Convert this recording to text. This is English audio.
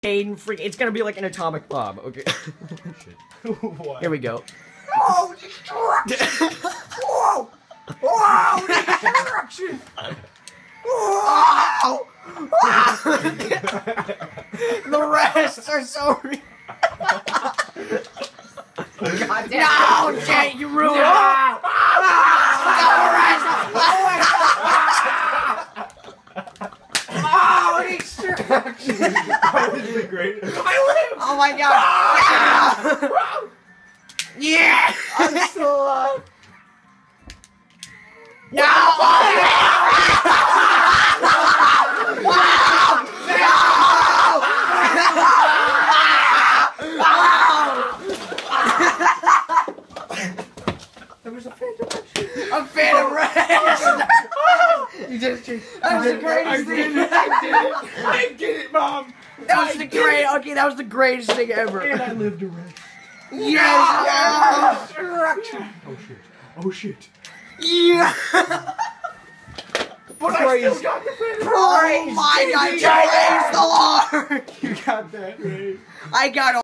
arcane freak. It's gonna be like an atomic bomb. Okay. What? Here we go. Oh, destruction! Whoa! Whoa! Destruction! Whoa! The rest are so. God damn. No, Jay, you ruined it. Oh, destruction! That was the greatest. Oh my god! Yeah! I'm still alive. No! There was a phantom wrench. A phantom wrench! You did it, Chief. That was the greatest thing. I did it, Mom. That was the great. Okay, that was the greatest thing ever. And I lived a rest. Yes! Destruction. Oh shit. Yeah! But I still got the phantom. Oh my god, praise the Lord! You got that, Ray. I got